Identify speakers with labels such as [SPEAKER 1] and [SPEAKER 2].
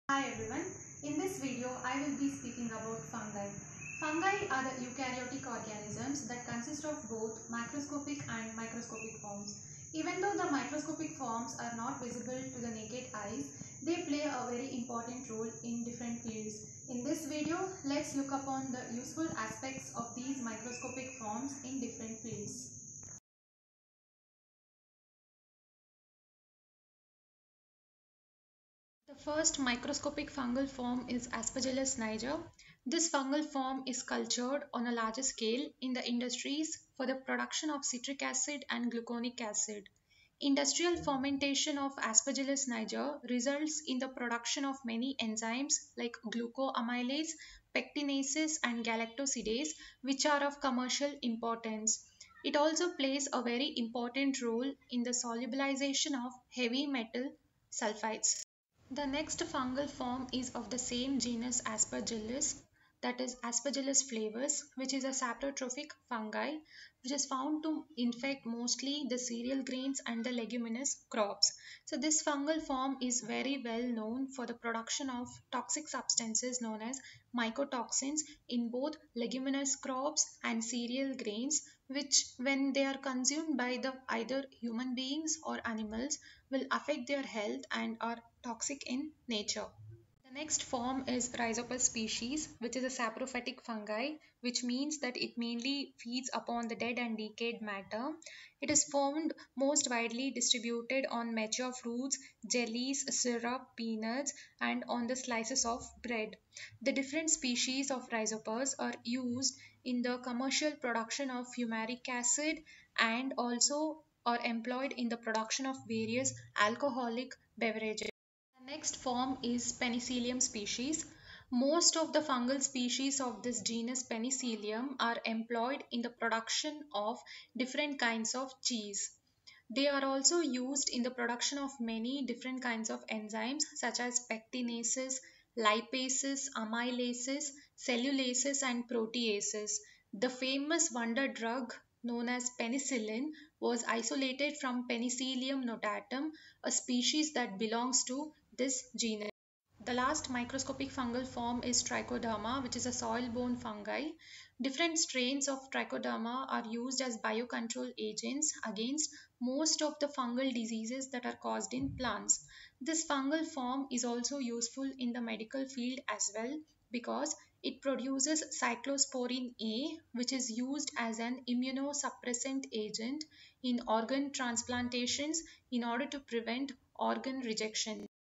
[SPEAKER 1] Hi everyone, in this video I will be speaking about fungi. Fungi are the eukaryotic organisms that consist of both macroscopic and microscopic forms. Even though the microscopic forms are not visible to the naked eyes, they play a very important role in different fields. In this video, let's look upon the useful aspects of these microscopic forms in different fields. The first microscopic fungal form is Aspergillus niger. This fungal form is cultured on a larger scale in the industries for the production of citric acid and gluconic acid. Industrial fermentation of Aspergillus niger results in the production of many enzymes like glucoamylase, pectinases, and galactosidase, which are of commercial importance. It also plays a very important role in the solubilization of heavy metal sulfides. The next fungal form is of the same genus Aspergillus, that is Aspergillus flavus, which is a saprotrophic fungi which is found to infect mostly the cereal grains and the leguminous crops. So this fungal form is very well known for the production of toxic substances known as mycotoxins in both leguminous crops and cereal grains, which when they are consumed by the either human beings or animals will affect their health and are toxic in nature. The next form is Rhizopus species, which is a saprophytic fungi, which means that it mainly feeds upon the dead and decayed matter. It is found most widely distributed on mature fruits, jellies, syrup, peanuts, and on the slices of bread. The different species of Rhizopus are used in the commercial production of fumaric acid and also are employed in the production of various alcoholic beverages. The next form is Penicillium species. Most of the fungal species of this genus Penicillium are employed in the production of different kinds of cheese. They are also used in the production of many different kinds of enzymes such as pectinases, lipases, amylases, cellulases, and proteases. The famous wonder drug known as penicillin was isolated from Penicillium notatum, a species that belongs to this genus. The last microscopic fungal form is Trichoderma, which is a soil-borne fungi. Different strains of Trichoderma are used as biocontrol agents against most of the fungal diseases that are caused in plants. This fungal form is also useful in the medical field as well because it produces cyclosporin A, which is used as an immunosuppressant agent in organ transplantations in order to prevent organ rejection.